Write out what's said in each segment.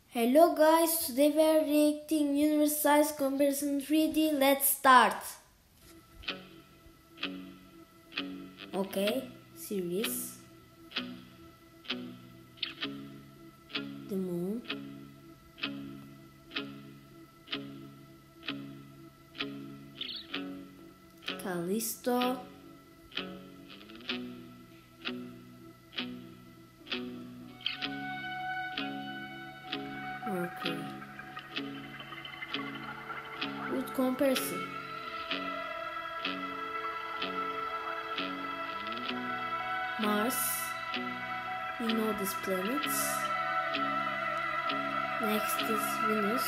Hello guys, today we are reacting Universe Size Comparison 3D. Let's start. Okay, series. The moon. Callisto. Mercury. Good comparison. Mars. We know these planets. Next is Venus.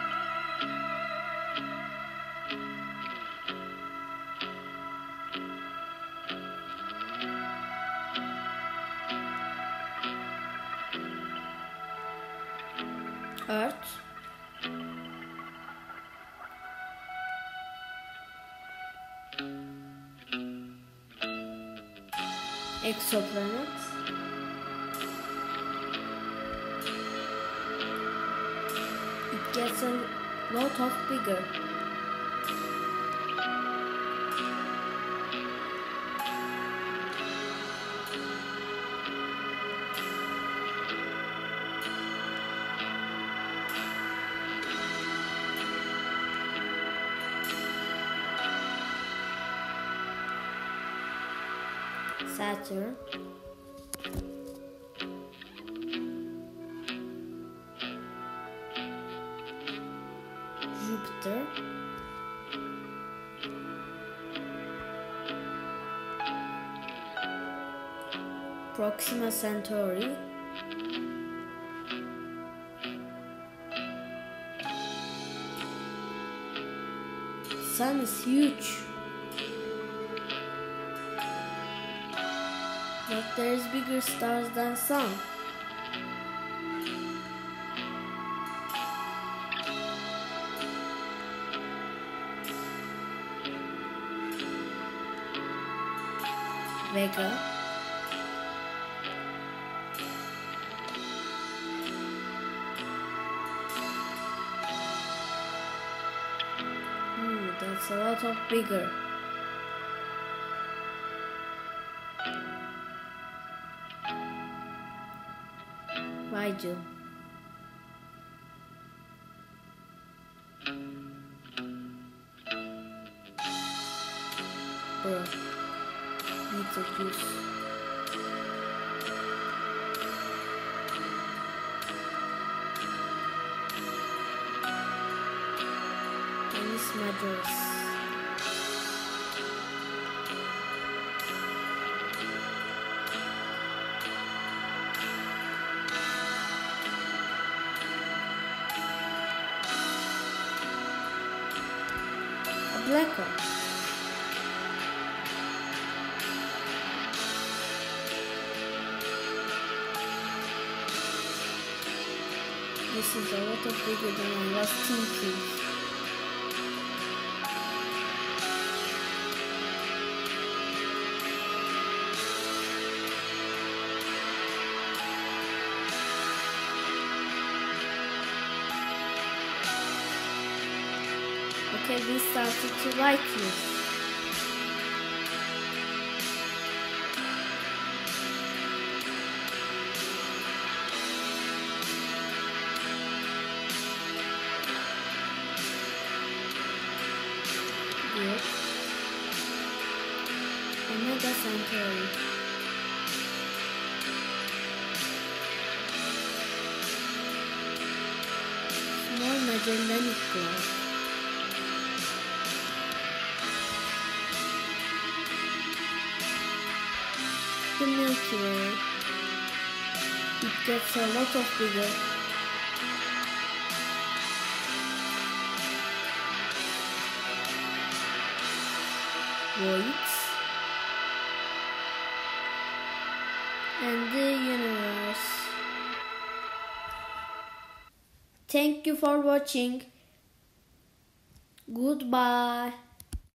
Earth. Exoplanets. It gets a lot of bigger. Saturn. Jupiter. Proxima Centauri. Sun is huge. But there's bigger stars than Sun. Vega. That's a lot of bigger. Rigel. Bro. Betelgeuse. Canis Majoris. A black hole. This is a lot of bigger than I was thinking. Okay, we started to like this. Good. Omega Centauri. Small Magellanic Cloud. The Milky Way. It gets a lot of bigger. Voids and the universe. Thank you for watching. Goodbye.